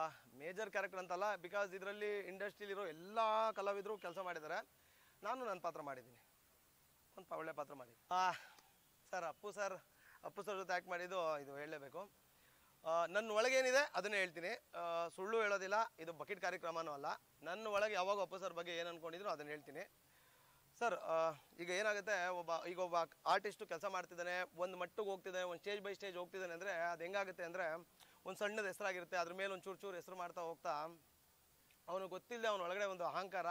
Major character ಅಂತಲ್ಲ, because ಇದರಲ್ಲಿ ಇಂಡಸ್ಟ್ರಿಲಿರೋ ಎಲ್ಲ ಕಲಾವಿದರು ಕೆಲಸ ಮಾಡಿದ್ದಾರೆ. ನಾನು ನನ್ನ ಪಾತ್ರ ಮಾಡಿದ್ದೀನಿ, ಒಂದು ಒಳ್ಳೆ ಪಾತ್ರ ಮಾಡಿ. ಸರ್ ಅಪ್ಪು ಸರ್ ಜೊತೆ ಆ್ಯಕ್ಟ್ ಮಾಡಿದ್ದು ಇದು ಹೇಳಲೇಬೇಕು. ನನ್ನ ಒಳಗೇನಿದೆ ಅದನ್ನೇ ಹೇಳ್ತೀನಿ, ಸುಳ್ಳು ಹೇಳೋದಿಲ್ಲ. ಇದು ಬಕೆಟ್ ಕಾರ್ಯಕ್ರಮನೂ ಅಲ್ಲ. ನನ್ನ ಒಳಗೆ ಯಾವಾಗ ಅಪ್ಪು ಸರ್ ಬಗ್ಗೆ ಏನು ಅಂದ್ಕೊಂಡಿದ್ರು ಅದನ್ನು ಹೇಳ್ತೀನಿ. ಸರ್ ಈಗ ಏನಾಗುತ್ತೆ, ಒಬ್ಬ ಆರ್ಟಿಸ್ಟು ಕೆಲಸ ಮಾಡ್ತಿದ್ದಾನೆ, ಒಂದು ಮಟ್ಟಿಗೆ ಹೋಗ್ತಿದ್ದಾನೆ, ಒಂದು ಸ್ಟೇಜ್ ಬೈ ಸ್ಟೇಜ್ ಹೋಗ್ತಿದ್ದಾನೆ ಅಂದರೆ ಅದು ಹೆಂಗಾಗುತ್ತೆ ಅಂದರೆ, ಒಂದು ಸಣ್ಣದ ಹೆಸರಾಗಿರುತ್ತೆ, ಅದ್ರ ಮೇಲೆ ಒಂದು ಚೂರು ಹೆಸರು ಮಾಡ್ತಾ ಹೋಗ್ತಾ ಅವನು ಗೊತ್ತಿಲ್ಲದೆ ಅವನ ಒಳಗಡೆ ಒಂದು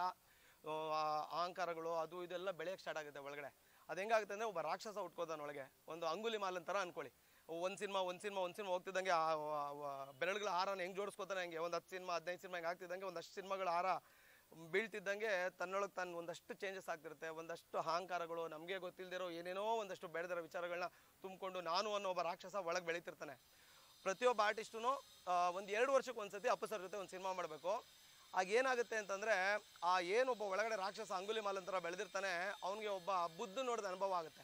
ಅಹಂಕಾರಗಳು ಅದು ಇದೆಲ್ಲ ಬೆಳೆಯೋಕ್ಕೆ ಸ್ಟಾರ್ಟ್ ಆಗುತ್ತೆ ಒಳಗಡೆ. ಅದು ಹೆಂಗಾಗುತ್ತೆ ಅಂದರೆ, ಒಬ್ಬ ರಾಕ್ಷಸ ಉಟ್ಕೋದಾನ ಒಳಗೆ, ಒಂದು ಅಂಗುಲಿ ಮಾಲನ್ ಥರ ಅಂದ್ಕೊಳ್ಳಿ. ಒಂದು ಸಿನಿಮಾ ಹೋಗ್ತಿದ್ದಂಗೆ ಬೆರಳುಗಳ ಹಾರನ ಹೆಂಗೆ ಜೋಡಿಸ್ಕೋತಾನೆ, ಹಂಗೆ ಒಂದು 10 ಸಿನಿಮಾ 15 ಸಿನಿಮಾ ಹೆಂಗೆ ಆಗ್ತಿದ್ದಂಗೆ ಒಂದಷ್ಟು ಸಿನಿಮಾಗಳ ಹಾರ ಬೀಳ್ತಿದ್ದಂಗೆ ತನ್ನೊಳಗೆ ತಾನು ಒಂದಷ್ಟು ಚೇಂಜಸ್ ಆಗ್ತಿರುತ್ತೆ. ಒಂದಷ್ಟು ಅಹಂಕಾರಗಳು, ನಮಗೆ ಗೊತ್ತಿಲ್ಲದಿರೋ ಏನೇನೋ ಒಂದಷ್ಟು ಬೆಳೆದಿರೋ ವಿಚಾರಗಳನ್ನ ತುಂಬಿಕೊಂಡು ನಾನು ಅನ್ನೋ ಒಬ್ಬ ರಾಕ್ಷಸ ಒಳಗೆ ಬೆಳೀತಿರ್ತಾನೆ. ಪ್ರತಿಯೊಬ್ಬ ಆರ್ಟಿಸ್ಟೂ ಒಂದು 2 ವರ್ಷಕ್ಕೆ ಒಂದು ಸತಿ ಅಪ್ಪು ಸರ್ ಜೊತೆ ಒಂದು ಸಿನಿಮಾ ಮಾಡಬೇಕು. ಆಗ ಏನಾಗುತ್ತೆ ಅಂತಂದರೆ, ಏನೊಬ್ಬ ಒಳಗಡೆ ರಾಕ್ಷಸ ಅಂಗುಲಿ ಮಾಲನ್ ಥರ ಬೆಳೆದಿರ್ತಾನೆ, ಅವನಿಗೆ ಒಬ್ಬ ಬುದ್ಧ ನೋಡಿದ ಅನುಭವ ಆಗುತ್ತೆ.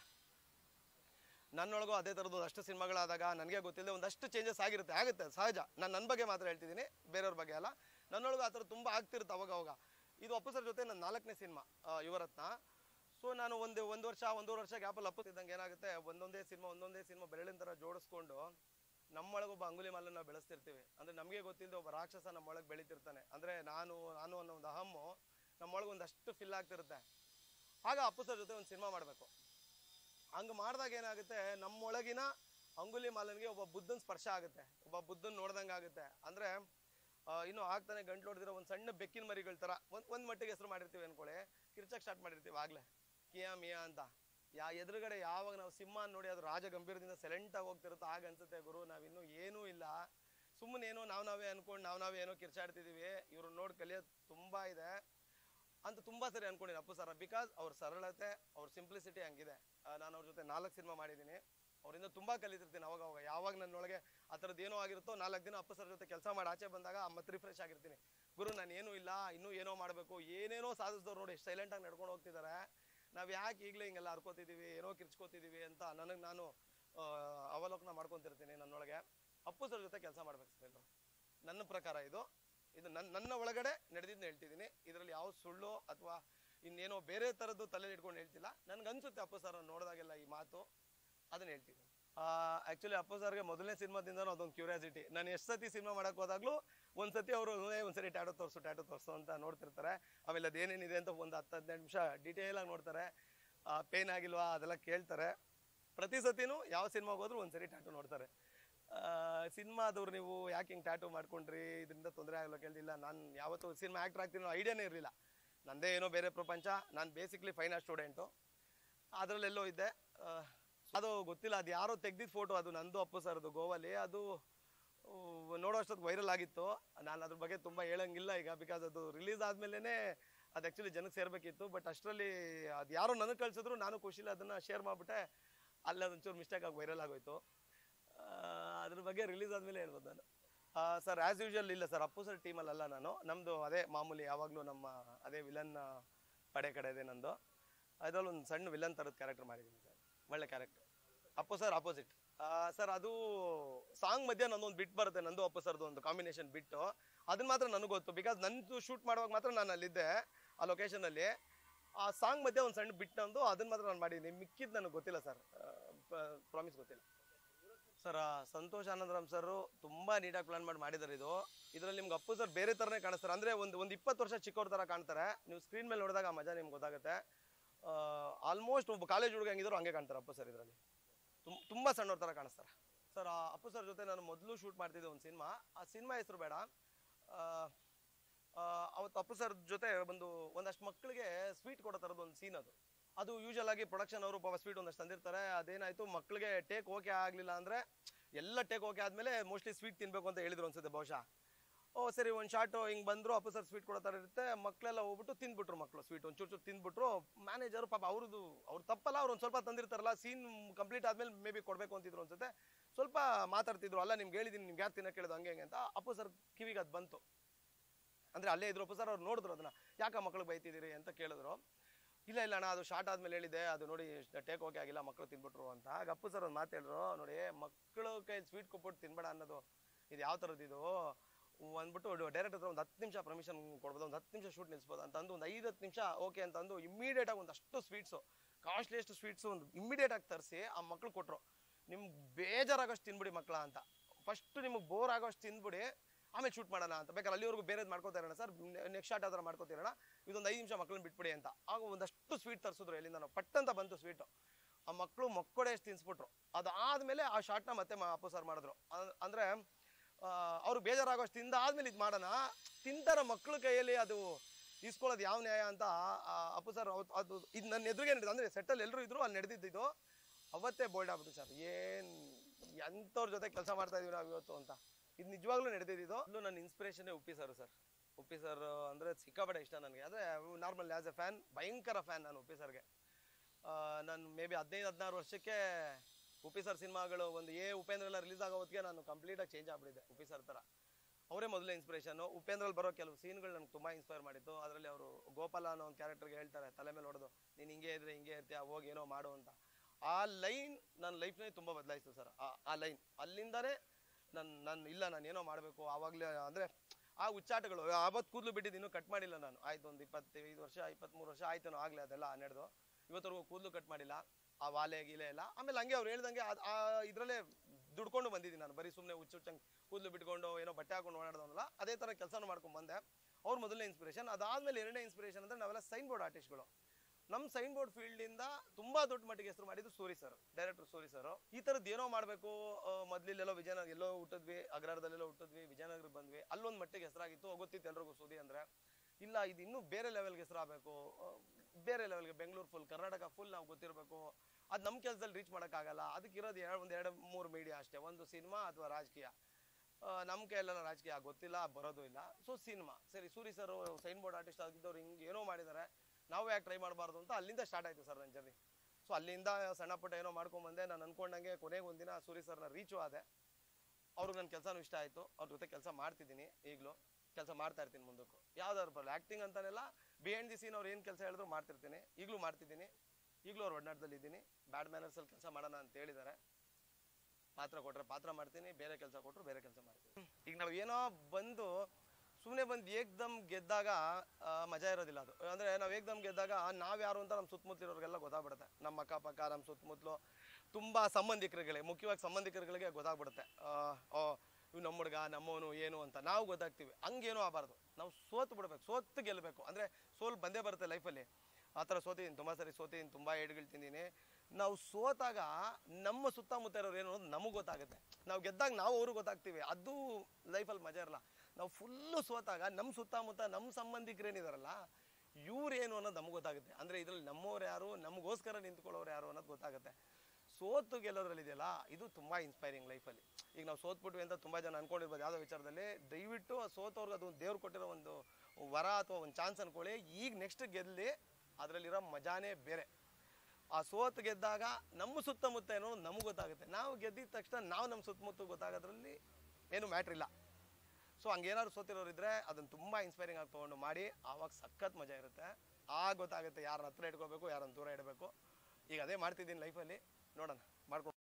ನನ್ನೊಳಗೂ ಅದೇ ಥರದ್ದು ಒಂದಷ್ಟು ಸಿನಿಮಾಗಳಾದಾಗ ನನಗೆ ಗೊತ್ತಿಲ್ಲದೆ ಒಂದಷ್ಟು ಚೇಂಜಸ್ ಆಗುತ್ತೆ ಸಹಜ. ನಾನು ನನ್ನ ಬಗ್ಗೆ ಮಾತ್ರ ಹೇಳ್ತಿದ್ದೀನಿ, ಬೇರೆಯವ್ರ ಬಗ್ಗೆ ಅಲ್ಲ. ನನ್ನೊಳಗೂ ಆ ಥರ ತುಂಬ ಆಗ್ತಿರುತ್ತೆ ಅವಾಗ. ಇದು ಅಪ್ಪು ಸರ್ ಜೊತೆ ನನ್ನ 4ನೇ ಸಿನಿಮಾ ಯುವರತ್ನ. ಸೊ ನಾನು ಒಂದೂವರೆ ವರ್ಷ ಗ್ಯಾಪಲ್ಲಿ ಅಪ್ಪುತ್ತಿದ್ದಂಗೆ ಏನಾಗುತ್ತೆ, ಒಂದೊಂದೇ ಸಿನಿಮಾ ಬೆರಳಿನ ಥರ ಜೋಡಿಸ್ಕೊಂಡು ನಮ್ಮೊಳಗೊಬ್ಬ ಅಂಗುಲಿ ಮಾಲನ್ನು ನಾವು ಬೆಳೆಸ್ತಿರ್ತೀವಿ. ಅಂದರೆ ನಮಗೆ ಗೊತ್ತಿಲ್ಲದೆ ಒಬ್ಬ ರಾಕ್ಷಸ ನಮ್ಮೊಳಗೆ ಬೆಳೀತಿರ್ತಾನೆ. ಅಂದರೆ ನಾನು ಅನ್ನೋ ಒಂದು ಅಹಮ್ಮು ನಮ್ಮೊಳಗೆ ಒಂದಷ್ಟು ಫಿಲ್ ಆಗ್ತಿರುತ್ತೆ. ಆಗ ಅಪ್ಪು ಸರ್ ಜೊತೆ ಒಂದು ಸಿನಿಮಾ ಮಾಡಬೇಕು. ಹಂಗೆ ಮಾಡಿದಾಗ ಏನಾಗುತ್ತೆ, ನಮ್ಮೊಳಗಿನ ಅಂಗುಲಿ ಮಾಲನ್ಗೆ ಒಬ್ಬ ಬುದ್ಧನ ಸ್ಪರ್ಶ ಆಗುತ್ತೆ, ಒಬ್ಬ ಬುದ್ಧನ ನೋಡ್ದಂಗೆ ಆಗುತ್ತೆ. ಅಂದರೆ ಇನ್ನೂ ಆಗ್ತಾನೆ ಗಂಟ್ಲು ಹೊಡೆದಿರೋ ಒಂದು ಸಣ್ಣ ಬೆಕ್ಕಿನ ಮರಿಗಳ ಥರ ಒಂದು ಮಟ್ಟಿಗೆ ಹೆಸರು ಮಾಡಿರ್ತೀವಿ ಅಂದ್ಕೊಳ್ಳಿ, ಕಿರ್ಚಕ್ಕೆ ಸ್ಟಾರ್ಟ್ ಮಾಡಿರ್ತೀವಿ ಆಗಲೇ ಕಿಯಾ ಮಿಯಾ ಅಂತ. ಎದುರುಗಡೆ ಯಾವಾಗ ನಾವು ಸಿಂಹ ನೋಡಿ ಅದು ರಾಜ ಗಂಭೀರದಿಂದ ಸೈಲೆಂಟಾಗಿ ಹೋಗ್ತಿರುತ್ತೋ ಆಗ ಅನ್ಸುತ್ತೆ, ಗುರು ನಾವಿನ್ನೂ ಏನೂ ಇಲ್ಲ, ಸುಮ್ಮನೆ ಏನೋ ನಾವೇ ಅಂದ್ಕೊಂಡು ನಾವೇ ಏನೋ ಕಿರ್ಚಾಡ್ತಿದ್ದೀವಿ, ಇವ್ರು ನೋಡಿ ಕಲಿಯೋದು ತುಂಬ ಇದೆ ಅಂತ ತುಂಬ ಸರಿ ಅಂದ್ಕೊಂಡಿದ್ದೀನಿ ಅಪ್ಪು ಸರ್. ಬಿಕಾಸ್ ಅವ್ರ ಸರಳತೆ, ಅವ್ರ ಸಿಂಪ್ಲಿಸಿಟಿ ಹಂಗಿದೆ. ನಾನು ಅವ್ರ ಜೊತೆ 4 ಸಿನಿಮಾ ಮಾಡಿದ್ದೀನಿ, ಅವರಿಂದ ತುಂಬ ಕಲಿತಿರ್ತೀನಿ. ಅವಾಗ ಯಾವಾಗ ನನ್ನೊಳಗೆ ಆ ಥರದ್ದು ಏನೋ ಆಗಿರುತ್ತೋ 4 ದಿನ ಅಪ್ಪು ಸರ್ ಜೊತೆ ಕೆಲಸ ಮಾಡಿ ಆಚೆ ಬಂದಾಗ ಮತ್ತೆ ರಿಫ್ರೆಶ್ ಆಗಿರ್ತೀನಿ. ಗುರು ನಾನು ಏನೂ ಇಲ್ಲ, ಇನ್ನೂ ಏನೋ ಮಾಡಬೇಕು, ಏನೇನೋ ಸಾಧಿಸಿದವ್ರು ನೋಡಿ ಎಷ್ಟು ಸೈಲೆಂಟಾಗಿ ನಡ್ಕೊಂಡು ಹೋಗ್ತಿದ್ದಾರೆ, ನಾವು ಯಾಕೆ ಈಗಲೇ ಹಿಂಗೆಲ್ಲ ಹರ್ಕೋತಿದ್ದೀವಿ, ಏನೋ ಕಿರ್ಚ್ಕೋತಿದ್ದೀವಿ ಅಂತ ನನಗೆ ನಾನು ಅವಲೋಕನ ಮಾಡ್ಕೊತಿರ್ತೀನಿ ನನ್ನೊಳಗೆ. ಅಪ್ಪು ಸರ್ ಜೊತೆ ಕೆಲಸ ಮಾಡ್ಬೇಕು ಸರ್. ನನ್ನ ಪ್ರಕಾರ ಇದು ನನ್ನ ಒಳಗಡೆ ನಡೆದಿದ್ದನ್ನ ಹೇಳ್ತಿದ್ದೀನಿ. ಇದರಲ್ಲಿ ಯಾವ ಸುಳ್ಳು ಅಥವಾ ಇನ್ನೇನೋ ಬೇರೆ ಥರದ್ದು ತಲೆಯಲ್ಲಿ ಇಟ್ಕೊಂಡು ಹೇಳ್ತಿಲ್ಲ. ನನಗನ್ಸುತ್ತೆ ಅಪ್ಪು ಸರ್ ನೋಡಿದಾಗೆಲ್ಲ ಈ ಮಾತು ಅದನ್ನು ಹೇಳ್ತೀನಿ. ಆ್ಯಕ್ಚುಲಿ ಅಪ್ಪು ಸರ್ಗೆ ಮೊದಲನೇ ಸಿನಿಮಾದಿಂದನೂ ಅದೊಂದು ಕ್ಯೂರಿಯಾಸಿಟಿ. ನಾನು ಎಷ್ಟು ಸತಿ ಸಿನಿಮಾ ಮಾಡೋಕ್ಕೆ ಹೋದಾಗಲೂ ಒಂದ್ಸತಿ ಅವರು ಒಂದ್ಸರಿ ಟ್ಯಾಟೋ ತೋರಿಸು ಅಂತ ನೋಡ್ತಿರ್ತಾರೆ. ಆಮೇಲೆ ಅದೇನೇನಿದೆ ಅಂತ ಒಂದು 10-15 ನಿಮಿಷ ಡೀಟೇಲಾಗಿ ನೋಡ್ತಾರೆ. ಪೇನ್ ಆಗಿಲ್ವಾ ಅದೆಲ್ಲ ಕೇಳ್ತಾರೆ. ಪ್ರತಿ ಸತಿನೂ ಯಾವ ಸಿನಿಮಾಗೆ ಹೋದ್ರೂ ಒಂದ್ಸರಿ ಟ್ಯಾಟೋ ನೋಡ್ತಾರೆ. ಸಿನಿಮಾದವ್ರು ನೀವು ಯಾಕೆ ಹಿಂಗೆ ಟ್ಯಾಟೋ ಮಾಡ್ಕೊಂಡ್ರಿ, ಇದರಿಂದ ತೊಂದರೆ ಆಗಲ್ಲ ಕೇಳಿಲ್ಲ. ನಾನು ಯಾವತ್ತೂ ಸಿನಿಮಾ ಆ್ಯಕ್ಟರ್ ಆಗ್ತೀನೋ ಐಡಿಯಾನೇ ಇರಲಿಲ್ಲ. ನನ್ನದೇ ಏನೋ ಬೇರೆ ಪ್ರಪಂಚ. ನಾನು ಬೇಸಿಕ್ಲಿ ಫೈನ್ ಆರ್ಟ್ ಸ್ಟೂಡೆಂಟು, ಅದರಲ್ಲೆಲ್ಲೋ ಇದ್ದೆ. ಅದು ಗೊತ್ತಿಲ್ಲ, ಅದು ಯಾರೋ ತೆಗ್ದಿದ್ದು ಫೋಟೋ, ಅದು ನಂದು ಅಪ್ಪು ಸರ್ದು ಗೋವಲ್ಲಿ. ಅದು ನೋಡೋ ಅಷ್ಟೊತ್ತಿಗೆ ವೈರಲ್ ಆಗಿತ್ತು. ನಾನು ಅದ್ರ ಬಗ್ಗೆ ತುಂಬ ಹೇಳೋಂಗಿಲ್ಲ ಈಗ, ಬಿಕಾಸ್ ಅದು ರಿಲೀಸ್ ಆದಮೇಲೆ ಅದು ಆ್ಯಕ್ಚುಲಿ ಜನಕ್ಕೆ ಸೇರಬೇಕಿತ್ತು. ಬಟ್ ಅಷ್ಟರಲ್ಲಿ ಅದು ಯಾರೋ ನನಗೆ ಕಳಿಸಿದ್ರು, ನಾನು ಖುಷಿಲಿ ಅದನ್ನು ಶೇರ್ ಮಾಡಿಬಿಟ್ಟೆ. ಅಲ್ಲಿ ಅದೊಂಚೂರು ಮಿಸ್ಟೇಕ್ ಆಗಿ ವೈರಲ್ ಆಗೋಯ್ತು. ಅದ್ರ ಬಗ್ಗೆ ರಿಲೀಸ್ ಆದಮೇಲೆ ಹೇಳ್ಬೋದು ನಾನು. ಸರ್ ಆ್ಯಸ್ ಯೂಶುವಲ್ ಇಲ್ಲ ಸರ್, ಅಪ್ಪು ಸರ್ ಟೀಮಲ್ಲ ನಾನು. ನಮ್ಮದು ಅದೇ ಮಾಮೂಲಿ ಯಾವಾಗಲೂ ನಮ್ಮ ಅದೇ ವಿಲನ್ ಕಡೆ ಇದೆ ನಂದು. ಅದರಲ್ಲಿ ಒಂದು ಸಣ್ಣ ವಿಲನ್ ಥರದ ಕ್ಯಾರೆಕ್ಟರ್ ಮಾಡಿದ್ದೀನಿ ಸರ್, ಒಳ್ಳೆ character. Appu sir opposite sir. ಅದು ಸಾಂಗ್ ಮಧ್ಯೆ ನಂದೊಂದು ಬಿಟ್ ಬರುತ್ತೆ, ನಂದು ಅಪ್ಪು ಸರ್ದು ಒಂದು ಕಾಂಬಿನೇಷನ್ ಬಿಟ್ಟು. ಅದನ್ನ ಮಾತ್ರ ನನಗೆ ಗೊತ್ತು, ಬಿಕಾಸ್ ನಂದು ಶೂಟ್ ಮಾಡುವಾಗ ಮಾತ್ರ ನಾನು ಅಲ್ಲಿದ್ದೆ ಆ ಲೊಕೇಶನಲ್ಲಿ. ಆ ಸಾಂಗ್ ಮಧ್ಯೆ ಒಂದು ಸಣ್ಣ ಬಿಟ್ ನಂದು, ಅದನ್ನ ಮಾತ್ರ ನಾನು ಮಾಡಿದ್ದೀನಿ. ಮಿಕ್ಕಿದ್ದು ನನಗೆ ಗೊತ್ತಿಲ್ಲ ಸರ್, ಪ್ರಾಮಿಸ್ ಗೊತ್ತಿಲ್ಲ ಸರ್. ಸಂತೋಷ್ ಆನಂದರಾಮ್ ಸರ್ ತುಂಬ ನೀಟಾಗಿ ಪ್ಲಾನ್ ಮಾಡಿದ್ದಾರೆ ಇದರಲ್ಲಿ. ನಿಮ್ಗೆ ಅಪ್ಪು ಸರ್ ಬೇರೆ ಥರನೇ ಕಾಣಿಸ್ತಾರೆ. ಅಂದರೆ ಒಂದು 20 ವರ್ಷ ಚಿಕ್ಕವ್ರ ಥರ ಕಾಣ್ತಾರೆ. ನೀವು ಸ್ಕ್ರೀನ್ ಮೇಲೆ ನೋಡಿದಾಗ ಆ ಮಜಾ ನಿಮ್ಗೆ ಗೊತ್ತಾಗುತ್ತೆ. ಆಲ್ಮೋಸ್ಟ್ ಒಬ್ಬ ಕಾಲೇಜ್ ಹುಡುಗ ಹೆಂಗಿದ್ರು ಹಂಗೆ ಕಾಣ್ತಾರೆ ಅಪ್ಪು ಸರ್ ಇದರಲ್ಲಿ. ತುಂಬ ಸಣ್ಣವ್ರ ಥರ ಕಾಣಿಸ್ತಾರೆ ಸರ್. ಅಪ್ಪು ಸರ್ ಜೊತೆ ನಾನು ಮೊದಲು ಶೂಟ್ ಮಾಡ್ತಿದ್ದೆ ಒಂದು ಸಿನಿಮಾ. ಆ ಸಿನಿಮಾ ಹೆಸರು ಬೇಡ. ಅವತ್ತು ಅಪ್ಪು ಸರ್ ಜೊತೆ ಒಂದಷ್ಟು ಮಕ್ಕಳಿಗೆ ಸ್ವೀಟ್ ಕೊಡೋ ಥರದ್ದು ಒಂದು ಸೀನ್. ಅದು ಯೂಶಲ್ ಆಗಿ ಪ್ರೊಡಕ್ಷನ್ ಅವರು ಪಾಪ ಸ್ವೀಟ್ ಒಂದಷ್ಟು ತಂದಿರ್ತಾರೆ. ಅದೇನಾಯಿತು, ಮಕ್ಕಳಿಗೆ ಟೇಕ್ ಓಕೆ ಆಗಲಿಲ್ಲ ಅಂದರೆ, ಎಲ್ಲ ಟೇಕ್ ಓಕೆ ಆದಮೇಲೆ ಮೋಸ್ಟ್ಲಿ ಸ್ವೀಟ್ ತಿನ್ನಬೇಕು ಅಂತ ಹೇಳಿದ್ರು ಅನ್ಸುತ್ತೆ ಬಹುಶಃ. ಸರಿ ಒಂದು ಶಾರ್ಟು ಹಿಂಗೆ ಬಂದರು, ಅಪ್ಪು ಸರ್ ಸ್ವೀಟ್ ಕೊಡೋ ಥರ ಇರುತ್ತೆ. ಮಕ್ಕಳೆಲ್ಲ ಹೋಗ್ಬಿಟ್ಟು ತಿಂದ್ಬಿಟ್ರು, ಮಕ್ಕಳು ಸ್ವೀಟ್ ಒಂದು ಚೂರು ತಿಂದ್ಬಿಟ್ರು. ಮ್ಯಾನೇಜರು ಪಾಪ ಅವ್ರು ತಪ್ಪಲ್ಲ, ಅವ್ರು ಒಂದು ಸ್ವಲ್ಪ ತಂದಿರ್ತಾರಲ್ಲ, ಸೀನ್ ಕಂಪ್ಲೀಟ್ ಆದಮೇಲೆ ಮೇ ಬಿ ಕೊಡಬೇಕು ಅಂತಿದ್ರು ಅನ್ಸುತ್ತೆ. ಸ್ವಲ್ಪ ಮಾತಾಡ್ತಿದ್ರು, ಅಲ್ಲ ನಿಮ್ಗೆ ಹೇಳಿದ್ದೀನಿ, ನಿಮ್ಗೆ ಯಾರು ತಿನ್ನೋಕೆ ಕೇಳೋದು ಹಂಗೆ ಅಂತ. ಅಪ್ಪು ಸರ್ ಕಿವಿಗೆ ಅದು ಬಂತು. ಅಂದರೆ ಅಲ್ಲೇ ಇದ್ರು ಅಪ್ಪು ಸರ್, ಅವ್ರು ನೋಡಿದ್ರು ಅದನ್ನು. ಯಾಕೆ ಮಕ್ಳಿಗೆ ಬೈತಿದ್ದೀರಿ ಅಂತ ಕೇಳಿದ್ರು. ಇಲ್ಲ ಅಣ್ಣ, ಅದು ಶಾರ್ಟ್ ಆದಮೇಲೆ ಹೇಳಿದೆ, ಅದು ನೋಡಿ ಟೇಕ್ ಓಕೆ ಆಗಿಲ್ಲ, ಮಕ್ಕಳು ತಿನ್ಬಿಟ್ರು ಅಂತ. ಆಗ ಅಪ್ಪು ಸರ್ ಒಂದು ಮಾತು ಹೇಳಿದ್ರು, ನೋಡಿ ಮಕ್ಕಳು ಕೈ ಸ್ವೀಟ್ ಕೊಟ್ಬಿಟ್ಟು ತಿನ್ಬೇಡ ಅನ್ನೋದು ಇದು ಯಾವ ಥರದ್ದು ಇದು. ಅಂದ್ಬಿಟ್ಟು ಡೈರೆಕ್ಟ್ ಹತ್ರ ಒಂದು 10 ನಿಮಿಷ ಪರ್ಮಿಷನ್ ಕೊಡ್ಬೋದು, ಒಂದು 10 ನಿಮಿಷ ಶೂಟ್ ನಿಲ್ಲಿಸ್ಬೋದು ಅಂತಂದು ಒಂದು 5-10 ನಿಮಿಷ ಓಕೆ ಅಂತಂದು ಇಮಿಡಿಯೇಟ್ ಆಗಿ ಒಂದಷ್ಟು ಸ್ವೀಟ್ಸು, ಕಾಸ್ಟ್ಲಿಯೆಸ್ಟ್ ಸ್ವೀಟ್ಸು ಒಂದು ಇಮಿಡಿಯೇಟ್ ಆಗಿ ತರಿಸಿ ಆ ಮಕ್ಳು ಕೊಟ್ಟರು. ನಿಮ್ಗೆ ಬೇಜಾರಾಗೋಷ್ಟು ತಿನ್ಬಿಡಿ ಮಕ್ಕಳ ಅಂತ, ಫಸ್ಟ್ ನಿಮಗೆ ಬೋರ್ ಆಗೋಷ್ಟು ತಿಂದ್ಬಿಡಿ, ಆಮೇಲೆ ಶೂಟ್ ಮಾಡೋಣ ಅಂತ. ಬೇಕಾದ್ರೆ ಅಲ್ಲಿವರೆಗೂ ಬೇರೆದು ಮಾಡ್ಕೋತಾ ಇರೋಣ ಸರ್, ನೆಕ್ಸ್ಟ್ ಶಾಟ್ ಆದ್ರೆ ಮಾಡ್ಕೋತಿರೋಣ, ಇದೊಂದು 5 ನಿಮಿಷ ಮಕ್ಳನ್ನ ಬಿಟ್ಬಿಡಿ ಅಂತ. ಆಗ ಒಂದಷ್ಟು ಸ್ವೀಟ್ ತರಿಸಿದ್ರು ಎಲ್ಲಿಂದ, ನಾವು ಪಟ್ಟಂತ ಬಂತು ಸ್ವೀಟು. ಆ ಮಕ್ಕಳು ಮೊಕ್ಕೊಡೆ ಎಷ್ಟು ತಿನ್ಸ್ಬಿಟ್ರು. ಅದಾದಮೇಲೆ ಆ ಶಾಟ್ನ ಮತ್ತೆ ಅಪ್ಪು ಸರ್ ಮಾಡಿದ್ರು. ಅಂದರೆ ಅವ್ರು ಬೇಜಾರಾಗೋಷ್ಟು ತಿಂದಾದ್ಮೇಲೆ ಇದು ಮಾಡೋಣ, ತಿಂತಾರ ಮಕ್ಳ ಕೈಯಲ್ಲಿ ಅದು ಇಸ್ಕೊಳ್ಳೋದು ಯಾವ ನ್ಯಾಯ ಅಂತ ಅಪ್ಪು ಸರ್ ಅದು ಇದು ನನ್ನ ಎದುರಿಗೆ ನಡೆದು, ಅಂದರೆ ಸೆಟ್ಟಲ್ಲಿ ಎಲ್ಲರೂ ಇದ್ರು, ಅಲ್ಲಿ ನಡೆದಿದ್ದು ಅವತ್ತೇ ಬೋಲ್ಡ್ ಆಗ್ಬಿಟ್ಟು ಸರ್, ಏನು ಎಂಥವ್ರ ಜೊತೆ ಕೆಲಸ ಮಾಡ್ತಾ ಇದೀವಿ ನಾವು ಇವತ್ತು ಅಂತ. ಇದು ನಿಜವಾಗ್ಲೂ ನಡೆದಿದ್ದು. ಇಲ್ಲೂ ನನ್ನ ಇನ್ಸ್ಪಿರೇಷನ್ನೇ ಉಪ್ಪಿ ಸರ್. ಉಪ್ಪಿ ಸರ್ ಅಂದರೆ ಸಿಕ್ಕಾಪಟ್ಟೆ ಇಷ್ಟ ನನಗೆ. ಅಂದರೆ ನಾರ್ಮಲ್ ಆ್ಯಸ್ ಎ ಫ್ಯಾನ್, ಭಯಂಕರ ಫ್ಯಾನ್ ನಾನು ಉಪ್ಪಿ ಸರ್ಗೆ. ನಾನು ಮೇ ಬಿ 15-16 ವರ್ಷಕ್ಕೆ ಉಪ್ಪಿ ಸರ್ ಸಿನಿಮಾಗಳು ಒಂದು ಉಪೇಂದ್ರ ಎಲ್ಲ ರಿಲೀಸ್ ಆಗೋ ಹೊತ್ತಿಗೆ ನಾನು ಕಂಪ್ಲೀಟಾಗಿ ಚೇಂಜ್ ಆಗ್ಬಿಟ್ಟಿದ್ದೆ ಉಪ್ಪಿ ಸರ್ ಥರ. ಅವರೇ ಮೊದಲೇ ಇನ್ಸ್ಪಿರೇಷನ್ನು. ಉಪೇಂದ್ರಲ್ಲಿ ಬರೋ ಕೆಲವು ಸೀನ್ಗಳು ನನಗೆ ತುಂಬ ಇನ್ಸ್ಪೈರ್ ಮಾಡಿತ್ತು. ಅದರಲ್ಲಿ ಅವರು ಗೋಪಾಲ ಅನ್ನೋ ಒಂದು ಕ್ಯಾರೆಕ್ಟರ್ಗೆ ಹೇಳ್ತಾರೆ, ತಲೆ ಮೇಲೆ ಹೊಡೆದು ನೀನು ಹಿಂಗೆ ಇದ್ರೆ ಹಿಂಗೆ ಇರ್ತೀಯ, ಹೋಗಿ ಏನೋ ಮಾಡು ಅಂತ. ಆ ಲೈನ್ ನನ್ನ ಲೈಫ್ನೇ ತುಂಬ ಬದಲಾಯಿಸ್ತು ಸರ್. ಆ ಲೈನ್ ಅಲ್ಲಿಂದನೇ ನಾನು ಇಲ್ಲ ನಾನು ಏನೋ ಮಾಡಬೇಕು ಆವಾಗಲೇ. ಅಂದರೆ ಆ ಉಚ್ಚಾಟಗಳು ಆವತ್ತು ಕೂದಲು ಬಿಟ್ಟಿದ್ದು ಇನ್ನೂ ಕಟ್ ಮಾಡಿಲ್ಲ ನಾನು. ಆಯಿತು ಒಂದು 25 ವರ್ಷ 23 ವರ್ಷ ಆಯ್ತು ಆಗಲೇ ಅದೆಲ್ಲ ನಡೆದು. ಇವತ್ತರೆಗೂ ಕೂದಲು ಕಟ್ ಮಾಡಿಲ್ಲ, ಆ ವಾಲೆ ಗೀಲೆ ಎಲ್ಲ. ಆಮೇಲೆ ಹಂಗೆ ಅವ್ರು ಹೇಳ್ದಂಗೆ ಇದರಲ್ಲೇ ದುಡ್ಕೊಂಡು ಬಂದಿದ್ದೀನಿ ನಾನು. ಬರೀ ಸುಮ್ಮನೆ ಹುಚ್ಚಂಗೆ ಕೂದಲು ಬಿಟ್ಕೊಂಡು ಏನೋ ಬಟ್ಟೆ ಹಾಕೊಂಡು ಓಡಾಡ್ದವನಲ್ಲ, ಅದೇ ಥರ ಕೆಲಸನೂ ಮಾಡ್ಕೊಂಡು ಬಂದೆ. ಅವ್ರು ಮೊದಲನೇ ಇನ್ಸ್ಪಿರೇಷನ್. ಅದಾದಮೇಲೆ ಎರಡನೇ ಇನ್ಸ್ಪಿರೇಷನ್ ಅಂದರೆ ನಾವೆಲ್ಲ ಸೈನ್ ಬೋರ್ಡ್ ಆರ್ಟಿಸ್ಟ್ಗಳು. ನಮ್ಮ ಸೈನ್ ಬೋರ್ಡ್ ಫೀಲ್ಡಿಂದ ತುಂಬ ದೊಡ್ಡ ಮಟ್ಟಿಗೆ ಹೆಸರು ಮಾಡಿದ್ದು Suri sir, director Suri sir. ಈ ಥರದ್ದು ಏನೋ ಮಾಡಬೇಕು, ಮೊದಲಿಲ್ಲೆಲ್ಲೋ ವಿಜಯನಗರ ಎಲ್ಲೋ ಹುಟ್ಟಿದ್ವಿ, ಅಗ್ರಹಾರದಲ್ಲೆಲ್ಲೋ ಹುಟ್ಟಿದ್ವಿ, ವಿಜಯನಗರಕ್ಕೆ ಬಂದ್ವಿ, ಅಲ್ಲೊಂದು ಮಟ್ಟಿಗೆ ಹೆಸರಾಗಿತ್ತು. ಗೊತ್ತಿತ್ತು ಎಲ್ರಿಗೂ ಸುದ್ದಿ ಅಂದರೆ. ಇಲ್ಲ ಇದು ಇನ್ನೂ ಬೇರೆ ಲೆವೆಲ್ಗೆ ಹೆಸರಾಗಬೇಕು, ಬೇರೆ ಲೆವೆಲ್ಗೆ, ಬೆಂಗಳೂರು ಫುಲ್, ಕರ್ನಾಟಕ ಫುಲ್ ನಾವು ಗೊತ್ತಿರಬೇಕು. ಅದು ನಮ್ಮ ಕೆಲಸದಲ್ಲಿ ರೀಚ್ ಮಾಡೋಕ್ಕಾಗಲ್ಲ. ಅದಕ್ಕಿರೋದು ಒಂದು 2-3 ಮೀಡಿಯಾ ಅಷ್ಟೇ, ಒಂದು ಸಿನಿಮಾ ಅಥವಾ ರಾಜಕೀಯ. ನಮ್ಮ ಕೈಯಲ್ಲೆಲ್ಲ ರಾಜಕೀಯ ಗೊತ್ತಿಲ್ಲ, ಬರೋದು ಇಲ್ಲ. ಸೊ ಸಿನಿಮಾ ಸರಿ. Suri sir sign board artist ಆಗಿದ್ದವ್ರು ಹಿಂಗೆ ಏನೋ ಮಾಡಿದ್ದಾರೆ, ನಾವು ಯಾಕೆ ಟ್ರೈ ಮಾಡಬಾರ್ದು ಅಂತ ಅಲ್ಲಿಂದ ಸ್ಟಾರ್ಟ್ ಆಯಿತು ಸರ್ ನನ್ನ ಜರ್ನಿ. ಸೊ ಅಲ್ಲಿಂದ ಸಣ್ಣ ಪುಟ್ಟ ಏನೋ ಮಾಡ್ಕೊಂಬಂದೆ. ನಾನು ಅಂದ್ಕೊಂಡಂಗೆ ಕೊನೆಗೆ ಒಂದಿನ ಸೂರಿ ಸರ್ನ ರೀಚು ಆದೆ. ಅವ್ರಿಗೆ ನನ್ನ ಕೆಲಸನೂ ಇಷ್ಟ ಆಯಿತು. ಅವ್ರ ಜೊತೆ ಕೆಲಸ ಮಾಡ್ತಿದ್ದೀನಿ, ಈಗಲೂ ಕೆಲಸ ಮಾಡ್ತಾ ಇರ್ತೀನಿ ಮುಂದಕ್ಕೂ. ಯಾವ್ದಾದ್ರು ಬರಲ್ಲ, ಆ್ಯಕ್ಟಿಂಗ್ ಅಂತಾನೆಲ್ಲ ಬಿಹೈಂಡ್ ದಿ ಸೀನ್ ಅವ್ರು ಏನು ಕೆಲಸ ಹೇಳಿದ್ರು ಮಾಡ್ತಿರ್ತೀನಿ. ಈಗಲೂ ಮಾಡ್ತಿದ್ದೀನಿ, ಈಗಲೂ ಅವ್ರು ಒಡನಾಟದಲ್ಲಿ ಇದ್ದೀನಿ. ಬ್ಯಾಡ್ ಮ್ಯಾನರ್ಸಲ್ಲಿ ಕೆಲಸ ಮಾಡೋಣ ಅಂತ ಹೇಳಿದ್ದಾರೆ. ಪಾತ್ರ ಕೊಟ್ಟರೆ ಪಾತ್ರ ಮಾಡ್ತೀನಿ, ಬೇರೆ ಕೆಲಸ ಕೊಟ್ಟರು ಬೇರೆ ಕೆಲಸ ಮಾಡ್ತೀನಿ. ಈಗ ನಾವು ಏನೋ ಬಂದು ಸುಮ್ಮನೆ ಬಂದು ಏಕ್ದಮ್ ಗೆದ್ದಾಗ ಮಜಾ ಇರೋದಿಲ್ಲ ಅದು. ಅಂದರೆ ನಾವು ಏಕ್ದಮ್ ಗೆದ್ದಾಗ ನಾವು ಯಾರು ಅಂತ ನಮ್ಮ ಸುತ್ತಮುತ್ತಲಿರೋರಿಗೆಲ್ಲ ಗೊತ್ತಾಗ್ಬಿಡುತ್ತೆ. ನಮ್ಮ ಅಕ್ಕಪಕ್ಕ, ನಮ್ಮ ಸುತ್ತಮುತ್ತಲು ತುಂಬ ಸಂಬಂಧಿಕರುಗಳಿಗೆ, ಮುಖ್ಯವಾಗಿ ಸಂಬಂಧಿಕರುಗಳಿಗೆ ಗೊತ್ತಾಗ್ಬಿಡುತ್ತೆ. ಇವು ನಮ್ಮ ಹುಡುಗ, ನಮ್ಮವನು ಏನು ಅಂತ ನಾವು ಗೊತ್ತಾಗ್ತೀವಿ. ಹಂಗೇನೂ ಆಗಬಾರ್ದು. ನಾವು ಸೋತು ಬಿಡ್ಬೇಕು, ಸೋತು ಗೆಲ್ಲಬೇಕು. ಅಂದರೆ ಸೋಲು ಬಂದೇ ಬರುತ್ತೆ ಲೈಫಲ್ಲಿ. ಆ ಥರ ಸೋತಿದ್ದೀನಿ, ತುಂಬ ಸರಿ ಸೋತಿದ್ದೀನಿ, ತುಂಬ ಏಡುಗಳು ತಿಂದಿದ್ದೀನಿ. ನಾವು ಸೋತಾಗ ನಮ್ಮ ಸುತ್ತಮುತ್ತ ಇರೋರು ಏನು ಅನ್ನೋದು ನಮಗೆ ಗೊತ್ತಾಗುತ್ತೆ. ನಾವು ಗೆದ್ದಾಗ ನಾವು ಅವ್ರಿಗೆ ಗೊತ್ತಾಗ್ತೀವಿ. ಅದು ಲೈಫಲ್ಲಿ ಮಜಾ ಇರಲ್ಲ. ನಾವು ಫುಲ್ಲು ಸೋತಾಗ ನಮ್ಮ ಸುತ್ತಮುತ್ತ ನಮ್ಮ ಸಂಬಂಧಿಕರೇನಿದಾರಲ್ಲ ಇವ್ರೇನು ಅನ್ನೋದು ನಮ್ಗೆ ಗೊತ್ತಾಗುತ್ತೆ. ಅಂದರೆ ಇದರಲ್ಲಿ ನಮ್ಮವ್ರು ಯಾರು, ನಮಗೋಸ್ಕರ ನಿಂತ್ಕೊಳ್ಳೋರು ಯಾರು ಅನ್ನೋದು ಗೊತ್ತಾಗುತ್ತೆ. ಸೋತು ಗೆಲ್ಲೋದ್ರಲ್ಲಿ ಇದೆಯಲ್ಲ, ಇದು ತುಂಬ ಇನ್ಸ್ಪೈರಿಂಗ್ ಲೈಫಲ್ಲಿ. ಈಗ ನಾವು ಸೋತ್ಬಿಟ್ವಿ ಅಂತ ತುಂಬ ಜನ ಅನ್ಕೊಂಡಿರ್ಬೋದು ಯಾವುದೋ ವಿಚಾರದಲ್ಲಿ. ದಯವಿಟ್ಟು ಆ ಸೋತವ್ರಿಗೆ ಅದು ದೇವ್ರು ಕೊಟ್ಟಿರೋ ಒಂದು ವರ ಅಥವಾ ಒಂದು ಚಾನ್ಸ್ ಅನ್ಕೊಳ್ಳಿ. ಈಗ ನೆಕ್ಸ್ಟ್ ಗೆಲ್ಲಿ, ಅದರಲ್ಲಿರೋ ಮಜಾನೇ ಬೇರೆ. ಆ ಸೋತು ಗೆದ್ದಾಗ ನಮ್ಮ ಸುತ್ತಮುತ್ತ ಏನೋ ನಮ್ಗೆ ಗೊತ್ತಾಗುತ್ತೆ. ನಾವು ಗೆದ್ದಿದ ತಕ್ಷಣ ನಾವು ನಮ್ಮ ಸುತ್ತಮುತ್ತ ಗೊತ್ತಾಗೋದ್ರಲ್ಲಿ ಏನು ಮ್ಯಾಟ್ರ್ ಇಲ್ಲ. ಸೊ ಹಂಗೇನಾದ್ರು ಸೋತಿರೋರು ಇದ್ದರೆ ಅದನ್ನು ತುಂಬ ಇನ್ಸ್ಪೈರಿಂಗ್ ಆಗಿ ತೊಗೊಂಡು ಮಾಡಿ, ಆವಾಗ ಸಖತ್ ಮಜಾ ಇರುತ್ತೆ. ಆಗ ಗೊತ್ತಾಗುತ್ತೆ ಯಾರನ್ನ ಹತ್ರ ಇಟ್ಕೋಬೇಕು, ಯಾರನ್ನ ದೂರ ಇಡಬೇಕು. ಈಗ ಅದೇ ಮಾಡ್ತಿದ್ದೀನಿ ಲೈಫಲ್ಲಿ. ನೋಡೋಣ ಮಾಡ್ಕೊಂಡು